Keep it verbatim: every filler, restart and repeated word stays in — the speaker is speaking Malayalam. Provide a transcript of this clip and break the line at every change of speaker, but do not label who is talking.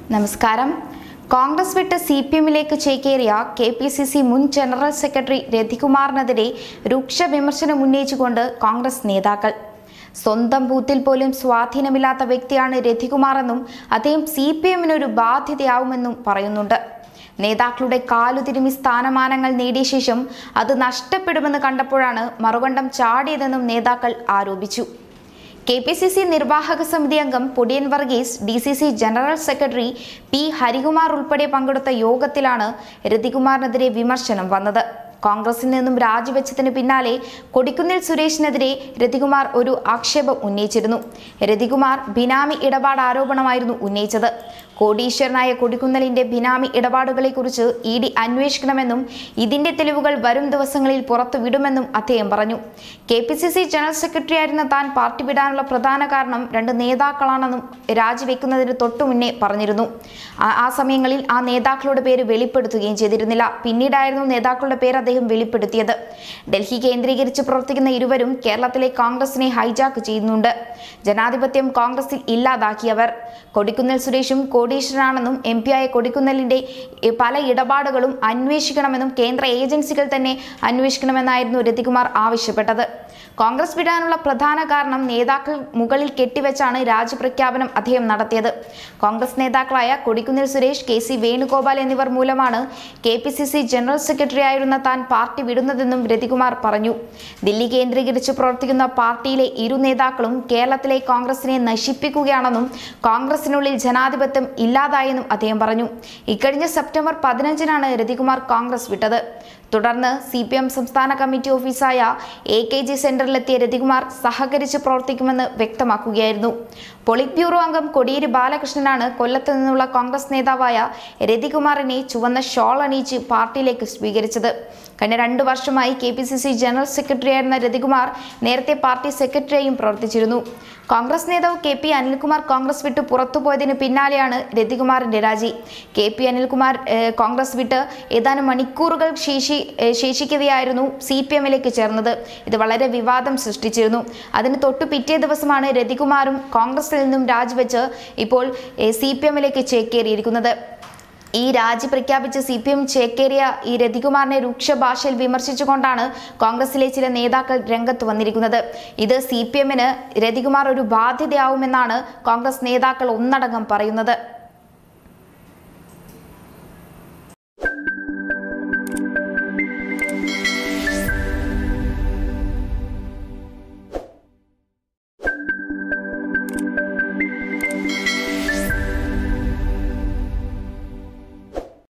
നമസ്കാരം. കോൺഗ്രസ് വിട്ട് സി പി എമ്മിലേക്ക് ചേക്കേറിയ കെ പി സി സി മുൻ ജനറൽ സെക്രട്ടറി രഥികുമാറിനെതിരെ രൂക്ഷ വിമർശനം ഉന്നയിച്ചുകൊണ്ട് കോൺഗ്രസ് നേതാക്കൾ. സ്വന്തം ബൂത്തിൽ പോലും സ്വാധീനമില്ലാത്ത വ്യക്തിയാണ് രഥികുമാറെന്നും അദ്ദേഹം സി പി എമ്മിനൊരു ബാധ്യതയാവുമെന്നും പറയുന്നുണ്ട്. നേതാക്കളുടെ കാലുതിരുമി സ്ഥാനമാനങ്ങൾ നേടിയ ശേഷം അത് നഷ്ടപ്പെടുമെന്ന് കണ്ടപ്പോഴാണ് മറുകണ്ഠം ചാടിയതെന്നും നേതാക്കൾ ആരോപിച്ചു. കെ പി സി സി നിർവാഹക സമിതി അംഗം Podiyan Varghese, D C C general secretary P Harikumar ഉൾപ്പെടെ പങ്കെടുത്ത യോഗത്തിലാണ് രഥികുമാറിനെതിരെ വിമർശനം വന്നത്. കോൺഗ്രസിൽ നിന്നും രാജിവെച്ചതിന് പിന്നാലെ കൊടിക്കുന്നിൽ സുരേഷിനെതിരെ രഥികുമാർ ഒരു ആക്ഷേപം ഉന്നയിച്ചിരുന്നു. രഥികുമാർ ബിനാമി ഇടപാട് ആരോപണമായിരുന്നു ഉന്നയിച്ചത്. കോടീശ്വരനായ കൊടിക്കുന്നിലിന്റെ ബിനാമി ഇടപാടുകളെക്കുറിച്ച് ഇ ഡി അന്വേഷിക്കണമെന്നും ഇതിന്റെ തെളിവുകൾ വരും ദിവസങ്ങളിൽ പുറത്തുവിടുമെന്നും അദ്ദേഹം പറഞ്ഞു. K P C C general secretary ആയിരുന്ന താൻ പാർട്ടി വിടാനുള്ള പ്രധാന കാരണം രണ്ട് നേതാക്കളാണെന്നും രാജിവെക്കുന്നതിന് തൊട്ടു മുന്നേ പറഞ്ഞിരുന്നു. ആ സമയങ്ങളിൽ ആ നേതാക്കളുടെ പേര് വെളിപ്പെടുത്തുകയും ചെയ്തിരുന്നില്ല. പിന്നീടായിരുന്നു നേതാക്കളുടെ പേര് അദ്ദേഹം വെളിപ്പെടുത്തിയത്. ഡൽഹി കേന്ദ്രീകരിച്ച് പ്രവർത്തിക്കുന്ന ഇരുവരും കേരളത്തിലെ കോൺഗ്രസിനെ ഹൈജാക്ക് ചെയ്യുന്നുണ്ട്. ജനാധിപത്യം കോൺഗ്രസിൽ ഇല്ലാതാക്കിയവർ. കൊടിക്കുന്നിൽ സുരേഷും കോടീശ്വരനാണെന്നും എം പി ആയ കൊടിക്കുന്നിലിന്റെ പല ഇടപാടുകളും അന്വേഷിക്കണമെന്നും കേന്ദ്ര ഏജൻസികൾ തന്നെ അന്വേഷിക്കണമെന്നായിരുന്നു രഥികുമാർ ആവശ്യപ്പെട്ടത്. കോൺഗ്രസ് വിടാനുള്ള പ്രധാന കാരണം നേതാക്കൾ മുകളിൽ കെട്ടിവെച്ചാണ് രാജിപ്രഖ്യാപനം അദ്ദേഹം നടത്തിയത്. കോൺഗ്രസ് നേതാക്കളായ കൊടിക്കുന്നിൽ സുരേഷ്, കെ സി വേണുഗോപാൽ എന്നിവർ മൂലമാണ് K P C C general secretary ആയിരുന്ന താൻ പാർട്ടി വിടുന്നതെന്നും രഥികുമാർ പറഞ്ഞു. ദില്ലി കേന്ദ്രീകരിച്ച് പ്രവർത്തിക്കുന്ന പാർട്ടിയിലെ ഇരു നേതാക്കളും കേരളത്തിലെ കോൺഗ്രസിനെ നശിപ്പിക്കുകയാണെന്നും കോൺഗ്രസിനുള്ളിൽ ജനാധിപത്യം ഇല്ലാതായെന്നും അദ്ദേഹം പറഞ്ഞു. ഇക്കഴിഞ്ഞ സെപ്റ്റംബർ പതിനഞ്ചിനാണ് രഥികുമാർ കോൺഗ്രസ് വിട്ടത്. തുടർന്ന് സി പി എം സംസ്ഥാന കമ്മിറ്റി ഓഫീസായ എ കെ ജി സെന്ററിലെത്തിയ രഥികുമാർ സഹകരിച്ച് പ്രവർത്തിക്കുമെന്ന് വ്യക്തമാക്കുകയായിരുന്നു. പൊളിറ്റ് ബ്യൂറോ അംഗം കോടിയേരി ബാലകൃഷ്ണനാണ് കൊല്ലത്ത് നിന്നുള്ള കോൺഗ്രസ് നേതാവായ രഥികുമാറിനെ ചുവന്ന ഷോൾ അണിയിച്ച് പാർട്ടിയിലേക്ക് സ്വീകരിച്ചത്. കഴിഞ്ഞ രണ്ടു വർഷമായി K P C C general secretary ആയിരുന്ന രഥികുമാർ നേരത്തെ പാർട്ടി സെക്രട്ടറിയായും പ്രവർത്തിച്ചിരുന്നു. കോൺഗ്രസ് നേതാവ് കെ പി അനിൽകുമാർ കോൺഗ്രസ് വിട്ട് പുറത്തുപോയതിന് പിന്നാലെയാണ് രഥികുമാറിന്റെ രാജി. കെ പി അനിൽകുമാർ കോൺഗ്രസ് വിട്ട് ഏതാനും മണിക്കൂറുകൾ ശേഷി ശേഷിക്കവെയായിരുന്നു സി പി എമ്മിലേക്ക് ചേർന്നത്. ഇത് വളരെ വിവാദം സൃഷ്ടിച്ചിരുന്നു. അതിന് തൊട്ടു പിറ്റേ ദിവസമാണ് രഥികുമാറും കോൺഗ്രസിൽ നിന്നും രാജിവെച്ച് ഇപ്പോൾ സി പി എമ്മിലേക്ക് ചേക്കേറിയിരിക്കുന്നത്. ഈ രാജി പ്രഖ്യാപിച്ച് സി പി എം ചേക്കേറിയ ഈ രഥികുമാറിനെ രൂക്ഷ ഭാഷയിൽ വിമർശിച്ചുകൊണ്ടാണ് കോൺഗ്രസിലെ ചില നേതാക്കൾ രംഗത്ത് വന്നിരിക്കുന്നത്. ഇത് സി പി എമ്മിന് രഥികുമാർ ഒരു ബാധ്യതയാവുമെന്നാണ് കോൺഗ്രസ് നേതാക്കൾ ഒന്നടങ്കം പറയുന്നത്.